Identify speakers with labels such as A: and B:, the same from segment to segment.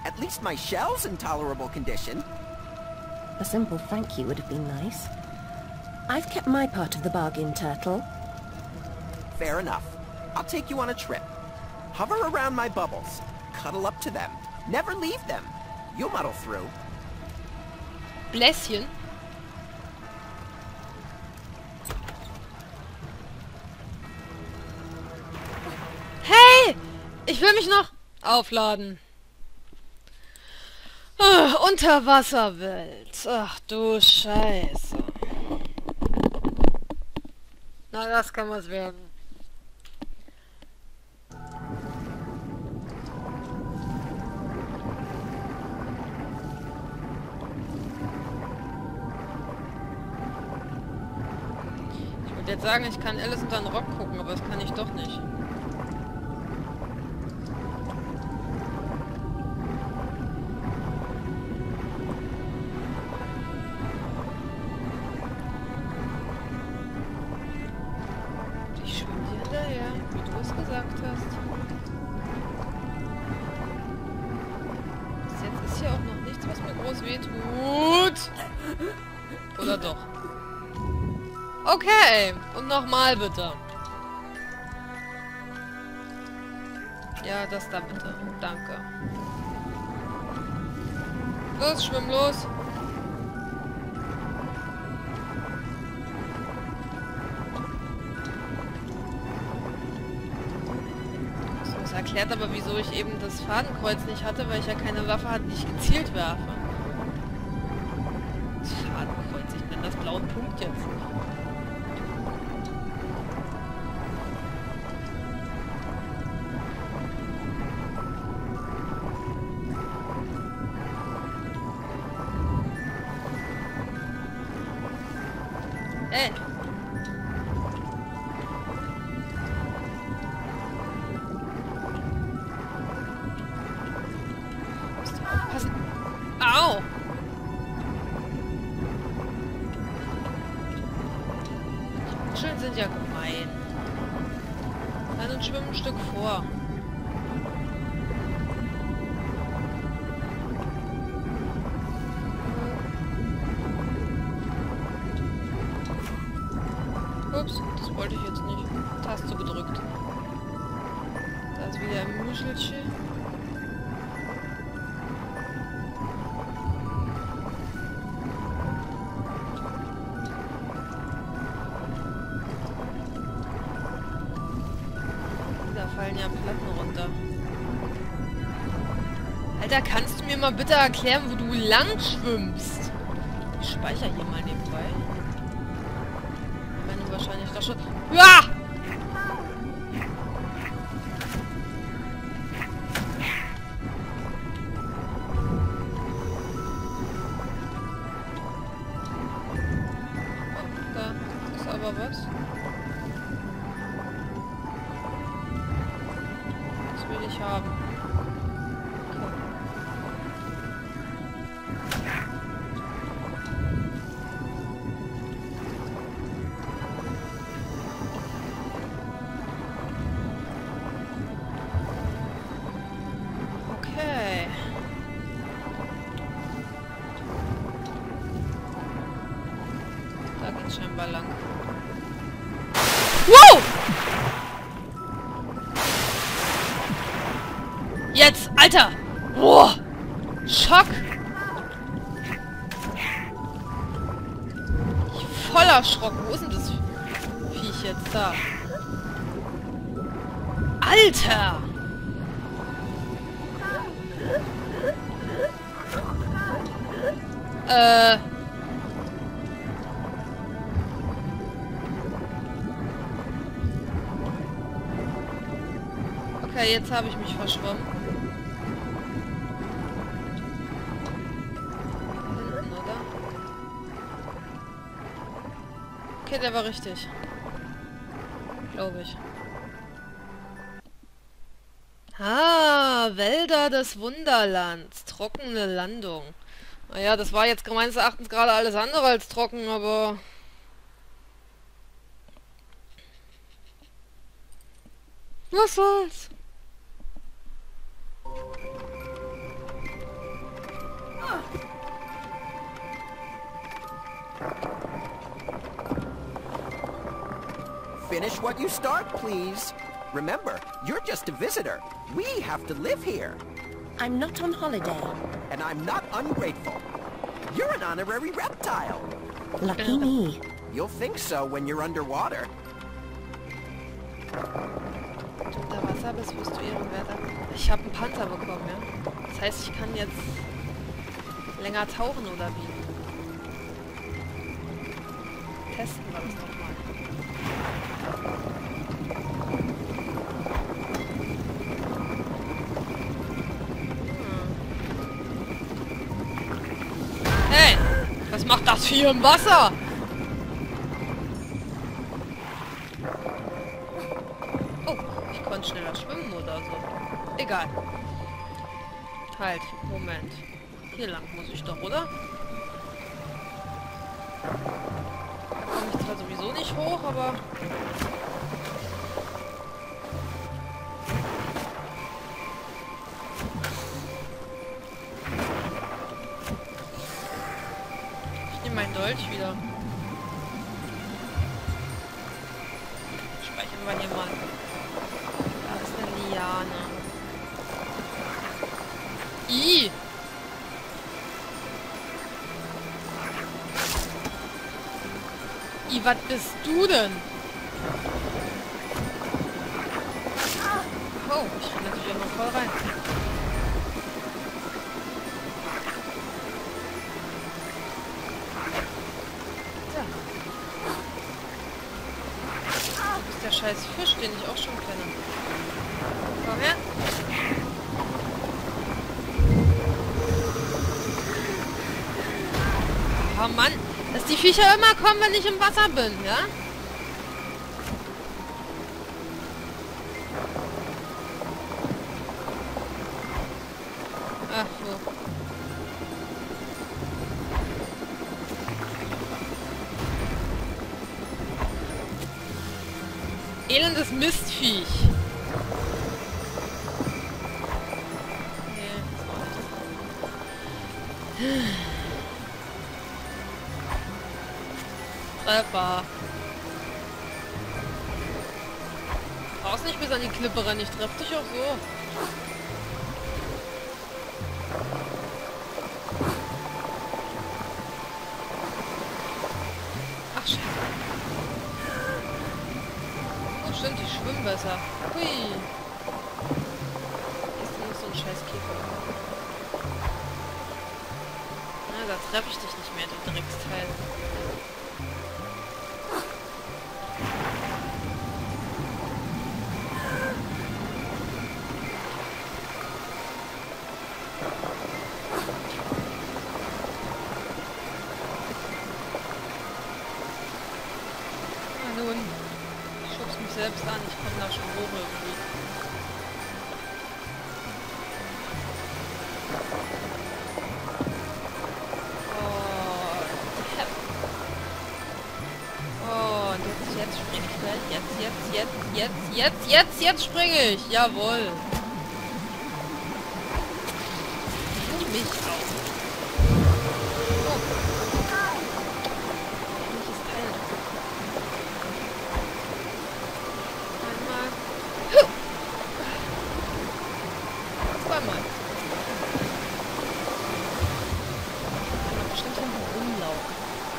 A: At least my shell's in tolerable condition.
B: A simple thank you would have been nice. I've kept my part of the bargain, Turtle.
A: Fair enough. I'll take you on a trip. Hover around my bubbles. Cuddle up to them. Never leave them. You'll muddle through.
C: Bläschen? Hey! Ich will mich noch aufladen. Unterwasserwelt. Ach du Scheiße. Na, das kann was werden. Ich würde jetzt sagen, ich kann Alice unter den Rock gucken, aber das kann ich doch nicht. Wie du es gesagt hast. Bis jetzt ist hier auch noch nichts, was mir groß wehtut. Oder doch? Okay. Und nochmal bitte. Ja, das da bitte. Danke. Los, schwimm los. Erklärt aber, wieso ich eben das Fadenkreuz nicht hatte, weil ich ja keine Waffe hatte, die ich gezielt werfe. Das Fadenkreuz, ich nenne das blauen Punkt jetzt. Ey! Au! Die Muscheln sind ja gemein. Dann schwimmen ein Stück vor. Ups, das wollte ich jetzt nicht. Taste gedrückt. Da ist wieder ein Muschelchen. Fallen ja Platten runter. Alter, kannst du mir mal bitte erklären, wo du lang schwimmst? Ich speichere hier mal nebenbei. Wenn du wahrscheinlich doch schon... Ja! Oh, da ist aber was. Will ich haben. Okay. Da geht's scheinbar lang. Wow! Jetzt, Alter! Boah! Schock! Ich bin voll erschrocken. Wo ist denn das Viech jetzt da? Alter! Okay, jetzt habe ich mich verschwommen. Hinten, oder? Okay, der war richtig. Glaube ich. Ah, Wälder des Wunderlands. Trockene Landung. Naja, das war jetzt meines Erachtens gerade alles andere als trocken, aber... Was soll's?
A: Finish what you start, please. Remember, you're just a visitor. We have to live here.
B: I'm not on holiday.
A: And I'm not ungrateful. You're an honorary reptile.
B: Lucky me.
A: You'll think so when you're underwater.
C: Wenn du unter Wasser bist, wirst du ehrenwerter. Ich habe einen Panzer bekommen, ja? Das heißt, ich kann jetzt länger tauchen, oder wie? Testen wir das doch mal. Hey! Was macht das hier im Wasser? Oh, ich konnte schneller schwimmen oder so. Egal. Halt, Moment. Hier lang muss ich doch, oder? Da komme ich zwar sowieso nicht hoch, aber... Ich nehme meinen Dolch wieder. Speichern wir hier mal. Da ist eine Liane. Ih! Was bist du denn? Oh, ich kann natürlich auch noch voll rein. Ja. Du bist der scheiß Fisch, den ich auch schon kenne. Komm her. Oh Mann. Dass die Viecher immer kommen, wenn ich im Wasser bin, ja? Ach so. Elendes Mistviech. Nee, das war nicht. Treffer. Brauchst nicht bis an die Klippe rennen, ich treff dich auch so. Ach, scheiße. Oh, stimmt, ich schwimme besser. Hui. Ist denn noch so ein scheiß Käfer? Na, da treffe ich dich nicht mehr, du Drecksteil. Nun, ich schub's mich selbst an, ich komme da schon hoch irgendwie. Oh, und jetzt springe ich gleich. Jetzt springe ich. Jawohl. Du mich auch. Oh. Welches Teil? Einmal. Zweimal. Ich kann doch bestimmt hinten rumlaufen.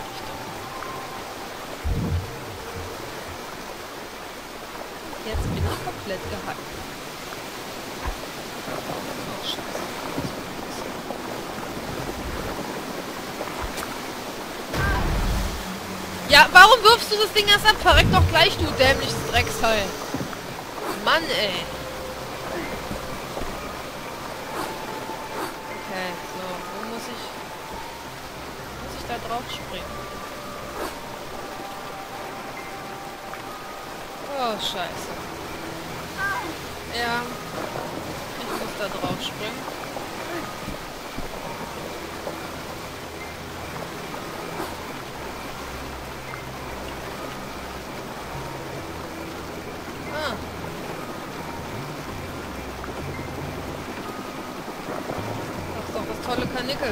C: Jetzt bin ich komplett gehackt. Oh, scheiße. Ja, warum wirfst du das Ding erst ab? Verreck doch gleich, du dämliches Drecksteil. Mann, ey. Okay, so. Wo muss ich... Muss ich da drauf springen? Oh, scheiße. Ja. Ich muss da drauf springen. Ah. Das ist doch das tolle Karnickel.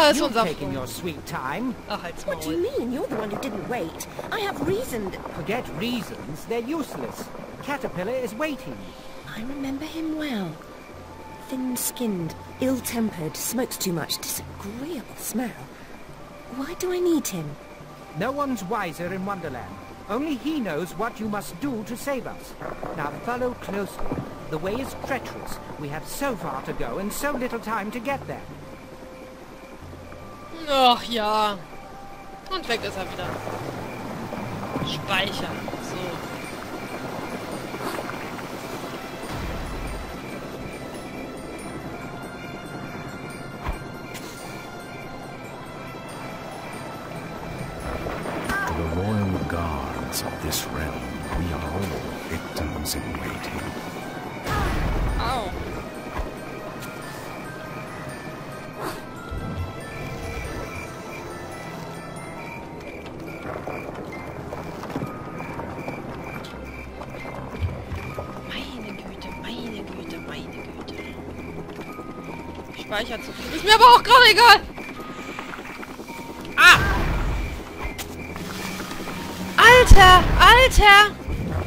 C: Da ist
D: You're
C: unser
D: taking
C: Froh.
D: your sweet time.
C: Ach, halt's
B: What do you
C: Maul.
B: mean? You're the one who didn't wait. I have reasoned.
D: Forget reasons, they're useless. Caterpillar is waiting.
B: I remember him well. Thin-skinned, ill-tempered, smokes too much, disagreeable smell. Why do I need him?
D: No one's wiser in Wonderland. Only he knows what you must do to save us. Now follow closely. The way is treacherous. We have so far to go and so little time to get there.
C: Ach ja. Und weg ist er wieder. Speichern. So.
E: To the royal guards of this realm, we are all victims in waiting.
C: Au. Meine Güte, meine Güte, meine Güte. Speichert zu viel. Ist mir aber auch gerade egal. Ah! Alter! Alter!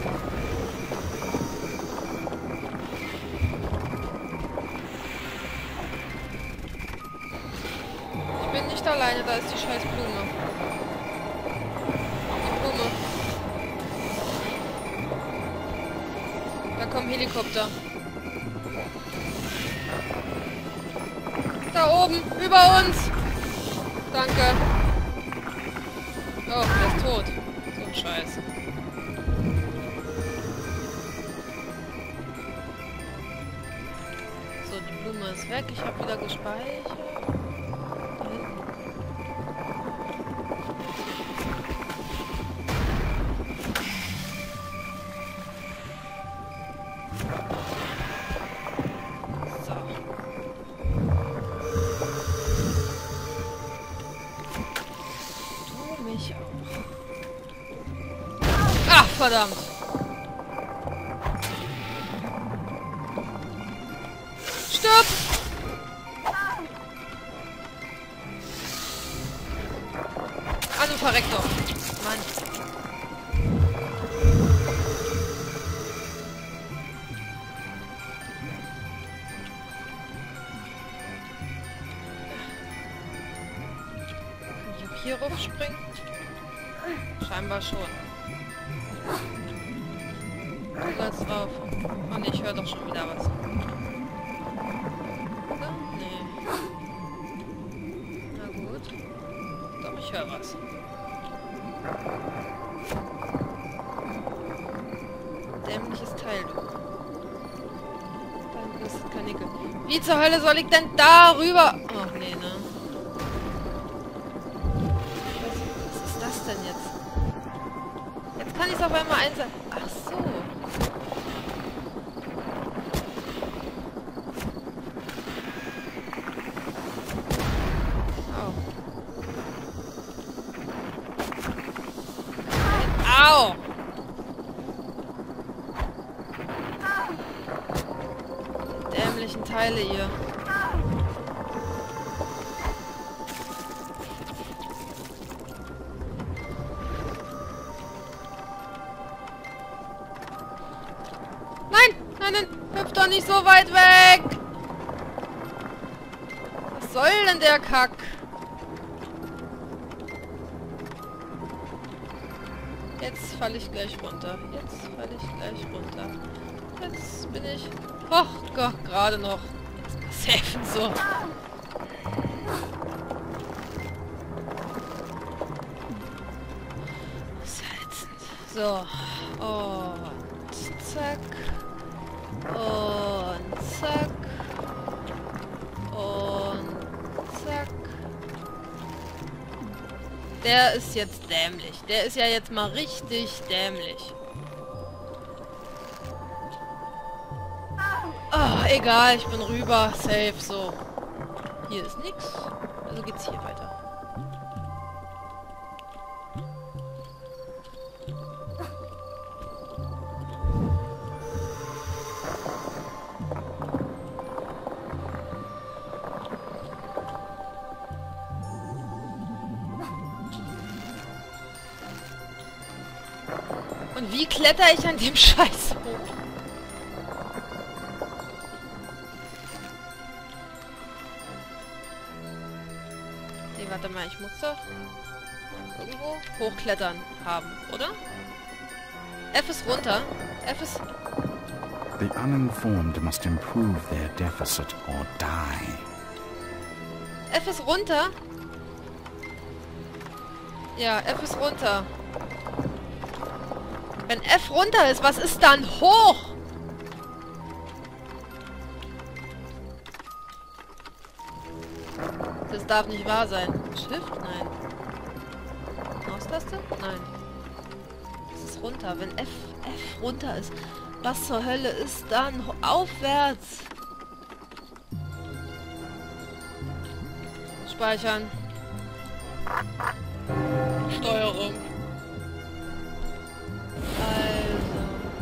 C: Ich bin nicht alleine, da ist die scheiß Blume. Die Blume. Da kommen Helikopter. Da oben, über uns. Danke. Oh, der ist tot. So ein Scheiß. So, die Blume ist weg. Ich habe wieder gespeichert. Da hinten. So. Du mich auch. Ach, verdammt. Stirb! Ah, du verreck doch. Mann. Kann ich auch hier raufspringen? Scheinbar schon. Du bleibst drauf. Oh ne, ich höre doch schon wieder was. Oder? Nee. Na gut. Doch, ich höre was. Dämliches Teil, du. Dann ist es Kanickel. Wie zur Hölle soll ich denn da rüber? Ach nee, ne? Was ist das denn jetzt? Jetzt kann ich es auf einmal einsetzen. Ach so. Au. Au! Die dämlichen Teile hier. Nein! Nein, nein! Hüpf doch nicht so weit weg! Was soll denn der Kack? Jetzt falle ich gleich runter. Jetzt falle ich gleich runter. Jetzt bin ich... Ach Gott, gerade noch. Jetzt safen so. Salzend. So. Und zack. Und zack. Und zack. Der ist jetzt dämlich. Der ist ja jetzt mal richtig dämlich. Ah, egal, ich bin rüber. Safe, so. Hier ist nix. Also geht's hier weiter. Und wie kletter ich an dem Scheiß hoch? Nee, warte mal, ich muss doch irgendwo hochklettern haben, oder? F ist runter. F ist...
E: The uninformed must improve their deficit or die.
C: F ist runter. Ja, F ist runter. Wenn F runter ist, was ist dann hoch? Das darf nicht wahr sein. Shift? Nein. Maustaste? Nein. Das ist runter. Wenn F runter ist, was zur Hölle ist dann aufwärts? Speichern. Steuerung. Also.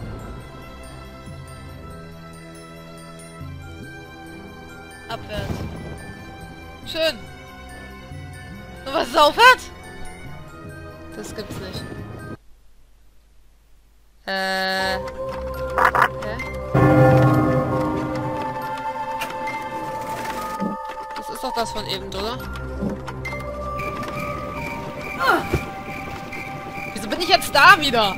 C: Abwärts. Schön. Und was ist aufwärts? Das gibt's nicht. Hä? Das ist doch das von eben, oder? Ah. Wieso bin ich jetzt da wieder?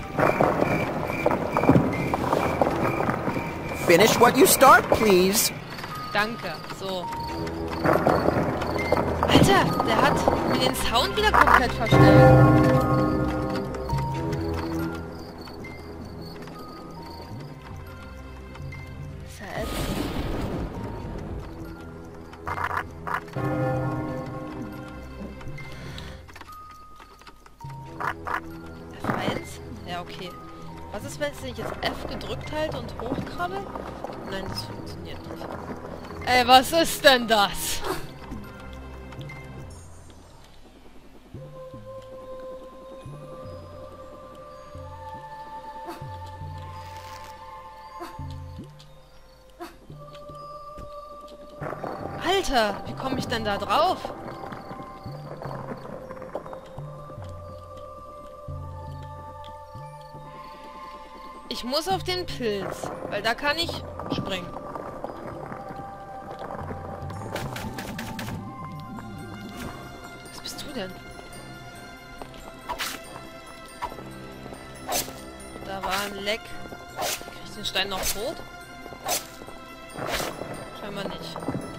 A: Finish what you start, please.
C: Danke. So. Alter, der hat mir den Sound wieder komplett verstellt. Ist ja ätzend. F1? Ja, okay. Was ist, wenn ich jetzt F gedrückt halte und hochkrabbel? Nein, das funktioniert nicht. Ey, was ist denn das? Alter, wie komme ich denn da drauf? Ich muss auf den Pilz, weil da kann ich springen. Was bist du denn? Da war ein Leck. Krieg ich den Stein noch tot? Scheinbar nicht.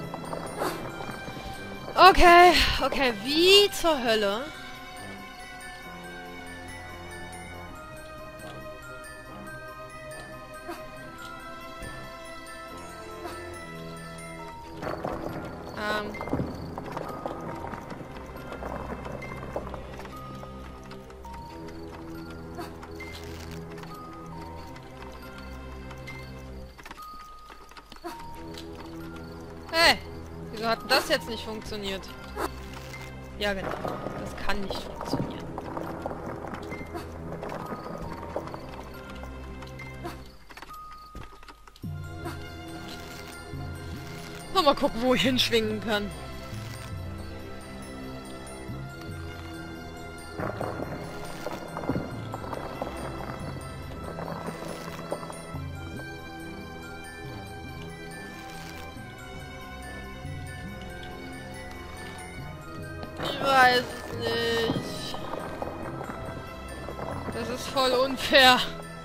C: Okay, okay, wie zur Hölle? Hey, wieso hat das jetzt nicht funktioniert? Ja, genau. Das kann nicht funktionieren. Mal gucken, wo ich hinschwingen kann. Ich weiß es nicht. Das ist voll unfair.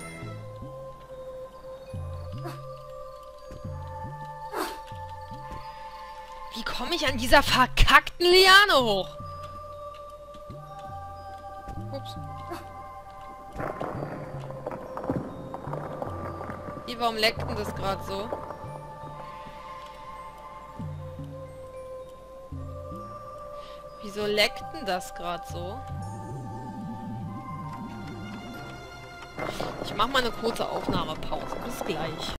C: Wie komme ich an dieser verkackten Liane hoch? Ups. Warum leckt denn das gerade so? Wieso leckt denn das gerade so? Ich mache mal eine kurze Aufnahmepause. Bis gleich.